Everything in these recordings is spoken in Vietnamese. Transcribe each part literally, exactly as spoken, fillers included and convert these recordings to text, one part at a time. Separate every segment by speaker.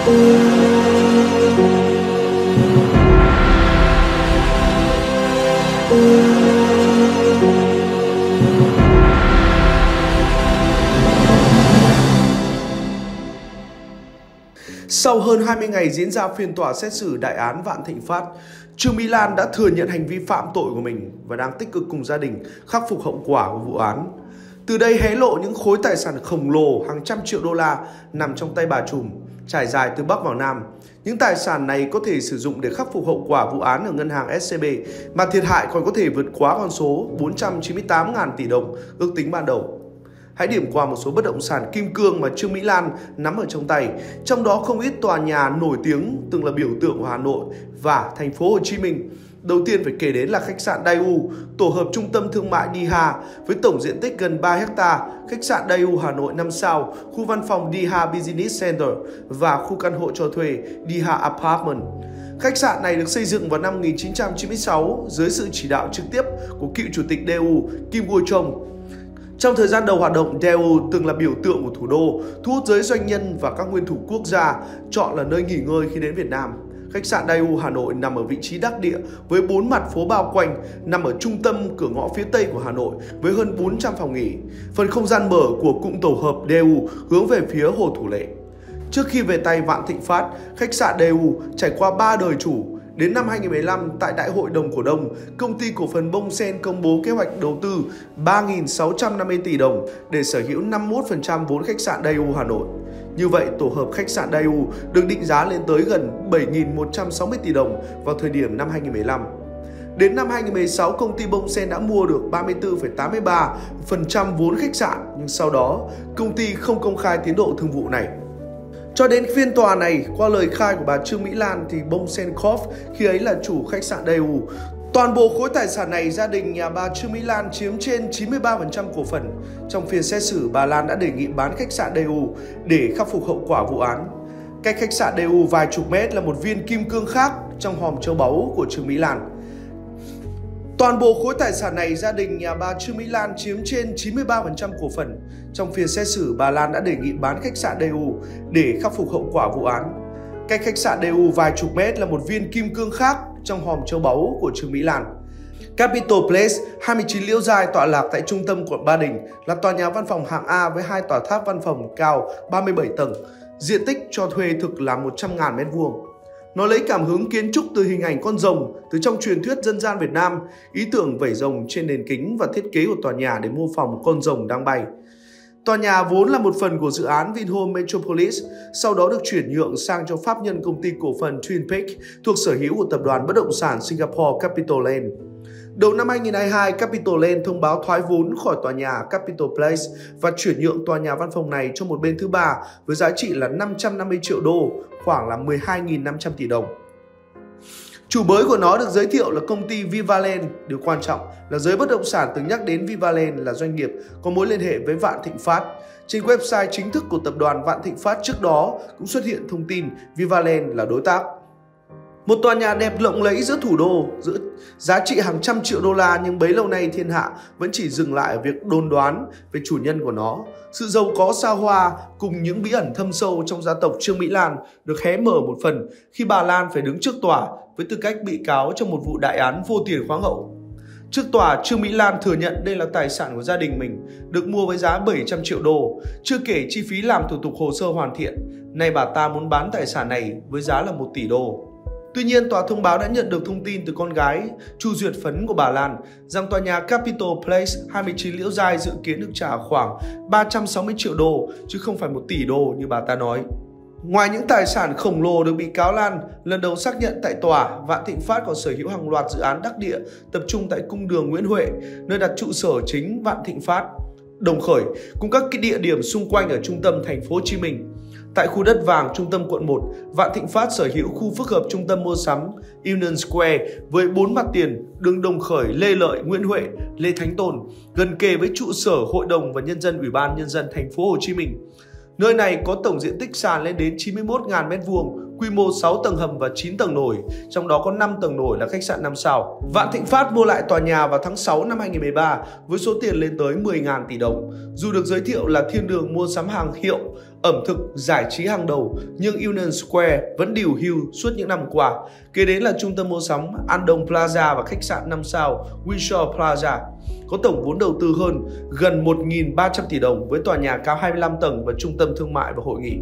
Speaker 1: Sau hơn hai mươi ngày diễn ra phiên tòa xét xử đại án Vạn Thịnh Phát, Trương Mỹ Lan đã thừa nhận hành vi phạm tội của mình và đang tích cực cùng gia đình khắc phục hậu quả của vụ án. Từ đây hé lộ những khối tài sản khổng lồ hàng trăm triệu đô la nằm trong tay bà trùm, trải dài từ Bắc vào Nam. Những tài sản này có thể sử dụng để khắc phục hậu quả vụ án ở ngân hàng ét xê bê, mà thiệt hại còn có thể vượt quá con số bốn trăm chín mươi tám nghìn tỷ đồng ước tính ban đầu. Hãy điểm qua một số bất động sản kim cương mà Trương Mỹ Lan nắm ở trong tay, trong đó không ít tòa nhà nổi tiếng từng là biểu tượng của Hà Nội và thành phố Hồ Chí Minh. Đầu tiên phải kể đến là khách sạn Daewoo, tổ hợp trung tâm thương mại đê i hát với tổng diện tích gần ba héc ta, khách sạn Daewoo Hà Nội năm sao, khu văn phòng đê i hát Business Center và khu căn hộ cho thuê đê i hát Apartment. Khách sạn này được xây dựng vào năm một nghìn chín trăm chín mươi sáu dưới sự chỉ đạo trực tiếp của cựu chủ tịch Daewoo Kim Woo Chung. Trong thời gian đầu hoạt động, Daewoo từng là biểu tượng của thủ đô, thu hút giới doanh nhân và các nguyên thủ quốc gia chọn là nơi nghỉ ngơi khi đến Việt Nam. Khách sạn Daewoo Hà Nội nằm ở vị trí đắc địa với bốn mặt phố bao quanh, nằm ở trung tâm cửa ngõ phía Tây của Hà Nội với hơn bốn trăm phòng nghỉ. Phần không gian mở của cụm tổ hợp Daewoo hướng về phía Hồ Thủ Lệ. Trước khi về tay Vạn Thịnh Phát, khách sạn Daewoo trải qua ba đời chủ. Đến năm hai nghìn không trăm mười lăm, tại Đại hội đồng cổ đông, công ty cổ phần Bông Sen công bố kế hoạch đầu tư ba nghìn sáu trăm năm mươi tỷ đồng để sở hữu năm mươi mốt phần trăm vốn khách sạn Daewoo Hà Nội. Như vậy, tổ hợp khách sạn Daewoo được định giá lên tới gần bảy nghìn một trăm sáu mươi tỷ đồng vào thời điểm năm hai nghìn không trăm mười lăm. Đến năm hai nghìn không trăm mười sáu, công ty Bông Sen đã mua được ba mươi tư phẩy tám mươi ba phần trăm vốn khách sạn, nhưng sau đó, công ty không công khai tiến độ thương vụ này. Cho đến phiên tòa này, qua lời khai của bà Trương Mỹ Lan thì Bông Sen Corp khi ấy là chủ khách sạn Daewoo. Toàn bộ khối tài sản này, gia đình nhà bà Trương Mỹ Lan chiếm trên chín mươi ba phần trăm cổ phần. Trong phiên xét xử, bà Lan đã đề nghị bán khách sạn Daewoo để khắc phục hậu quả vụ án. Cách khách sạn Daewoo vài chục mét là một viên kim cương khác trong hòm châu báu của Trương Mỹ Lan. Toàn bộ khối tài sản này, gia đình nhà bà Trương Mỹ Lan chiếm trên chín mươi ba phần trăm cổ phần. Trong phiên xét xử, bà Lan đã đề nghị bán khách sạn Daewoo để khắc phục hậu quả vụ án. Cách khách sạn Daewoo vài chục mét là một viên kim cương khác trong hòm châu báu của Trương Mỹ Lan. Capital Place, hai mươi chín Liễu Giai tọa lạc tại trung tâm quận Ba Đình, là tòa nhà văn phòng hạng A với hai tòa tháp văn phòng cao ba mươi bảy tầng. Diện tích cho thuê thực là một trăm nghìn mét vuông. Nó lấy cảm hứng kiến trúc từ hình ảnh con rồng từ trong truyền thuyết dân gian Việt Nam, ý tưởng vẩy rồng trên nền kính và thiết kế của tòa nhà để mô phỏng một con rồng đang bay. Tòa nhà vốn là một phần của dự án Vinhome Metropolis, sau đó được chuyển nhượng sang cho pháp nhân công ty cổ phần Twin Peaks thuộc sở hữu của tập đoàn bất động sản Singapore Capital Land. Đầu năm hai nghìn không trăm hai mươi hai, Capital Land thông báo thoái vốn khỏi tòa nhà Capital Place và chuyển nhượng tòa nhà văn phòng này cho một bên thứ ba với giá trị là năm trăm năm mươi triệu đô, khoảng là mười hai nghìn năm trăm tỷ đồng. Chủ bới của nó được giới thiệu là công ty Vivaland. Điều quan trọng là giới bất động sản từng nhắc đến Vivaland là doanh nghiệp có mối liên hệ với Vạn Thịnh Phát. Trên website chính thức của tập đoàn Vạn Thịnh Phát trước đó cũng xuất hiện thông tin Vivaland là đối tác. Một tòa nhà đẹp lộng lẫy giữa thủ đô, giữa giá trị hàng trăm triệu đô la, nhưng bấy lâu nay thiên hạ vẫn chỉ dừng lại ở việc đồn đoán về chủ nhân của nó. Sự giàu có xa hoa cùng những bí ẩn thâm sâu trong gia tộc Trương Mỹ Lan được hé mở một phần khi bà Lan phải đứng trước tòa với tư cách bị cáo trong một vụ đại án vô tiền khoáng hậu. Trước tòa, Trương Mỹ Lan thừa nhận đây là tài sản của gia đình mình, được mua với giá bảy trăm triệu đô, chưa kể chi phí làm thủ tục hồ sơ hoàn thiện. Nay bà ta muốn bán tài sản này với giá là một tỷ đô. Tuy nhiên, tòa thông báo đã nhận được thông tin từ con gái Chu Duyệt Phấn của bà Lan rằng tòa nhà Capital Place hai mươi chín Liễu Giai dự kiến được trả khoảng ba trăm sáu mươi triệu đô, chứ không phải một tỷ đô như bà ta nói. Ngoài những tài sản khổng lồ được bị cáo Lan lần đầu xác nhận tại tòa, Vạn Thịnh Phát còn sở hữu hàng loạt dự án đắc địa tập trung tại cung đường Nguyễn Huệ, nơi đặt trụ sở chính Vạn Thịnh Phát, Đồng Khởi, cùng các địa điểm xung quanh ở trung tâm thành phố Hồ Chí Minh. Tại khu đất vàng trung tâm quận một, Vạn Thịnh Phát sở hữu khu phức hợp trung tâm mua sắm Union Square với bốn mặt tiền, đường Đồng Khởi, Lê Lợi, Nguyễn Huệ, Lê Thánh Tôn, gần kề với trụ sở Hội đồng và Nhân dân Ủy ban Nhân dân thành phố Hồ Chí Minh. Nơi này có tổng diện tích sàn lên đến chín mươi mốt nghìn mét vuông, quy mô sáu tầng hầm và chín tầng nổi, trong đó có năm tầng nổi là khách sạn năm sao. Vạn Thịnh Phát mua lại tòa nhà vào tháng sáu năm hai nghìn không trăm mười ba với số tiền lên tới mười nghìn tỷ đồng. Dù được giới thiệu là thiên đường mua sắm hàng hiệu, ẩm thực, giải trí hàng đầu, nhưng Union Square vẫn điều hưu suốt những năm qua. Kế đến là trung tâm mua sắm Andong Plaza và khách sạn năm sao Windsor Plaza. Có tổng vốn đầu tư hơn gần một nghìn ba trăm tỷ đồng với tòa nhà cao hai mươi lăm tầng và trung tâm thương mại và hội nghị.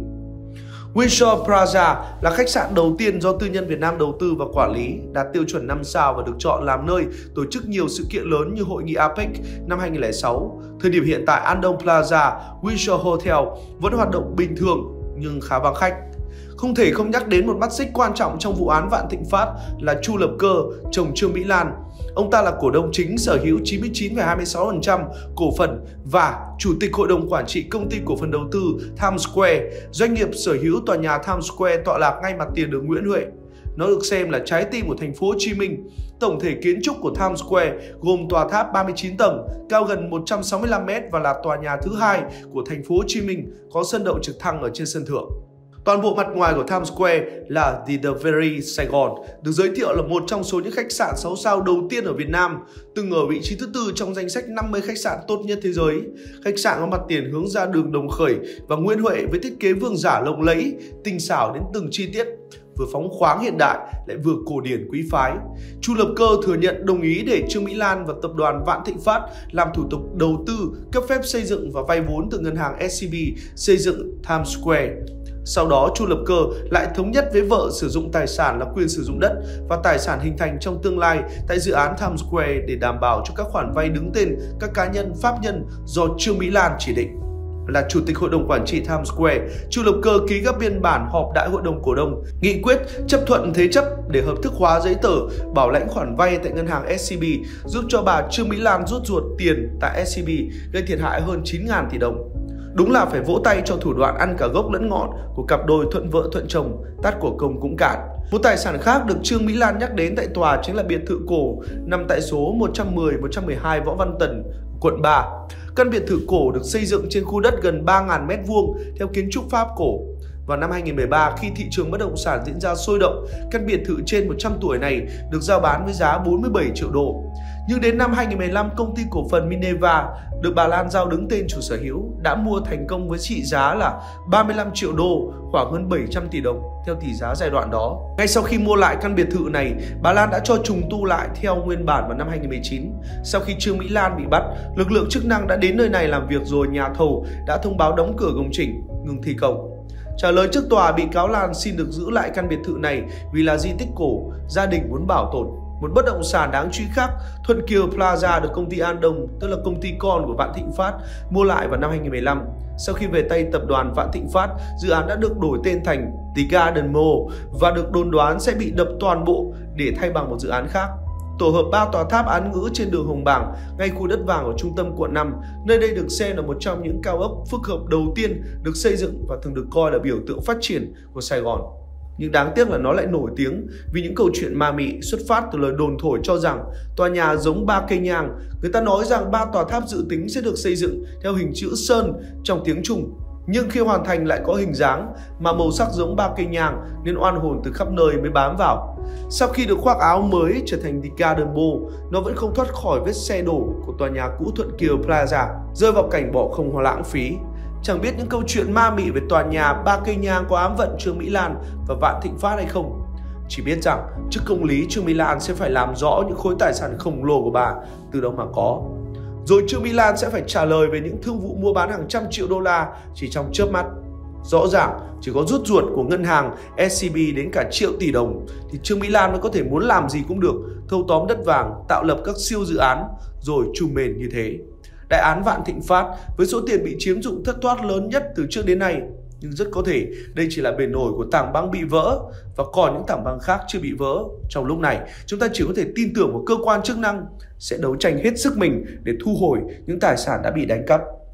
Speaker 1: Windsor Plaza là khách sạn đầu tiên do tư nhân Việt Nam đầu tư và quản lý, đạt tiêu chuẩn năm sao và được chọn làm nơi tổ chức nhiều sự kiện lớn như hội nghị a pếch năm hai nghìn không trăm lẻ sáu. Thời điểm hiện tại, Andong Plaza, Windsor Hotel vẫn hoạt động bình thường nhưng khá vắng khách. Không thể không nhắc đến một mắt xích quan trọng trong vụ án Vạn Thịnh Phát là Chu Lập Cơ, chồng Trương Mỹ Lan. Ông ta là cổ đông chính, sở hữu chín mươi chín phẩy hai mươi sáu phần trăm cổ phần và chủ tịch hội đồng quản trị công ty cổ phần đầu tư Times Square, doanh nghiệp sở hữu tòa nhà Times Square tọa lạc ngay mặt tiền đường Nguyễn Huệ. Nó được xem là trái tim của thành phố Hồ Chí Minh. Tổng thể kiến trúc của Times Square gồm tòa tháp ba mươi chín tầng, cao gần một trăm sáu mươi lăm mét và là tòa nhà thứ hai của thành phố Hồ Chí Minh, có sân đậu trực thăng ở trên sân thượng. Toàn bộ mặt ngoài của Times Square là The Very Sài Gòn, được giới thiệu là một trong số những khách sạn sáu sao đầu tiên ở Việt Nam, từng ở vị trí thứ tư trong danh sách năm mươi khách sạn tốt nhất thế giới. Khách sạn có mặt tiền hướng ra đường Đồng Khởi và Nguyễn Huệ với thiết kế vương giả lộng lẫy, tinh xảo đến từng chi tiết, vừa phóng khoáng hiện đại lại vừa cổ điển quý phái. Chu Lập Cơ thừa nhận đồng ý để Trương Mỹ Lan và tập đoàn Vạn Thịnh Phát làm thủ tục đầu tư, cấp phép xây dựng và vay vốn từ ngân hàng ét xê bê xây dựng Times Square. Sau đó, Chu Lập Cơ lại thống nhất với vợ sử dụng tài sản là quyền sử dụng đất và tài sản hình thành trong tương lai tại dự án Times Square để đảm bảo cho các khoản vay đứng tên các cá nhân, pháp nhân do Trương Mỹ Lan chỉ định. Là chủ tịch hội đồng quản trị Times Square, Chu Lập Cơ ký các biên bản họp đại hội đồng cổ đông, nghị quyết chấp thuận thế chấp để hợp thức hóa giấy tờ bảo lãnh khoản vay tại ngân hàng ét xê bê, giúp cho bà Trương Mỹ Lan rút ruột tiền tại ét xê bê, gây thiệt hại hơn chín nghìn tỷ đồng. Đúng là phải vỗ tay cho thủ đoạn ăn cả gốc lẫn ngọn của cặp đôi thuận vợ thuận chồng, tát của công cũng cạn. Một tài sản khác được Trương Mỹ Lan nhắc đến tại tòa chính là biệt thự cổ nằm tại số một trăm mười một trăm mười hai Võ Văn Tần, quận ba. Căn biệt thự cổ được xây dựng trên khu đất gần ba nghìn mét vuông theo kiến trúc Pháp cổ. Vào năm hai nghìn không trăm mười ba, khi thị trường bất động sản diễn ra sôi động, căn biệt thự trên một trăm tuổi này được rao bán với giá bốn mươi bảy triệu đô. Nhưng đến năm hai nghìn không trăm mười lăm, công ty cổ phần Mineva được bà Lan giao đứng tên chủ sở hữu đã mua thành công với trị giá là ba mươi lăm triệu đô, khoảng hơn bảy trăm tỷ đồng theo tỷ giá giai đoạn đó. Ngay sau khi mua lại căn biệt thự này, bà Lan đã cho trùng tu lại theo nguyên bản vào năm hai nghìn không trăm mười chín. Sau khi Trương Mỹ Lan bị bắt, lực lượng chức năng đã đến nơi này làm việc rồi nhà thầu đã thông báo đóng cửa công trình, ngừng thi công. Trả lời trước tòa, bị cáo Lan xin được giữ lại căn biệt thự này vì là di tích cổ, gia đình muốn bảo tồn. Một bất động sản đáng chú ý khác, Thuận Kiều Plaza được công ty Andong, tức là công ty con của Vạn Thịnh Phát, mua lại vào năm hai nghìn không trăm mười lăm. Sau khi về tay tập đoàn Vạn Thịnh Phát, dự án đã được đổi tên thành The Garden Mall và được đồn đoán sẽ bị đập toàn bộ để thay bằng một dự án khác. Tổ hợp ba tòa tháp án ngữ trên đường Hồng Bàng, ngay khu đất vàng ở trung tâm quận năm, nơi đây được xem là một trong những cao ốc phức hợp đầu tiên được xây dựng và thường được coi là biểu tượng phát triển của Sài Gòn. Nhưng đáng tiếc là nó lại nổi tiếng vì những câu chuyện ma mị xuất phát từ lời đồn thổi cho rằng tòa nhà giống ba cây nhang. Người ta nói rằng ba tòa tháp dự tính sẽ được xây dựng theo hình chữ sơn trong tiếng Trung, nhưng khi hoàn thành lại có hình dáng mà màu sắc giống ba cây nhang nên oan hồn từ khắp nơi mới bám vào. Sau khi được khoác áo mới trở thành The Garden Mall, nó vẫn không thoát khỏi vết xe đổ của tòa nhà cũ Thuận Kiều Plaza, rơi vào cảnh bỏ không hoặc lãng phí. Chẳng biết những câu chuyện ma mị về tòa nhà ba cây nhang có ám vận Trương Mỹ Lan và Vạn Thịnh Phát hay không. Chỉ biết rằng trước công lý, Trương Mỹ Lan sẽ phải làm rõ những khối tài sản khổng lồ của bà từ đâu mà có. Rồi Trương Mỹ Lan sẽ phải trả lời về những thương vụ mua bán hàng trăm triệu đô la chỉ trong chớp mắt. Rõ ràng chỉ có rút ruột của ngân hàng ét xê bê đến cả triệu tỷ đồng thì Trương Mỹ Lan mới có thể muốn làm gì cũng được, thâu tóm đất vàng, tạo lập các siêu dự án rồi trùm mền như thế. Đại án Vạn Thịnh Phát với số tiền bị chiếm dụng thất thoát lớn nhất từ trước đến nay, nhưng rất có thể đây chỉ là bề nổi của tảng băng bị vỡ và còn những tảng băng khác chưa bị vỡ. Trong lúc này, chúng ta chỉ có thể tin tưởng vào cơ quan chức năng sẽ đấu tranh hết sức mình để thu hồi những tài sản đã bị đánh cắp.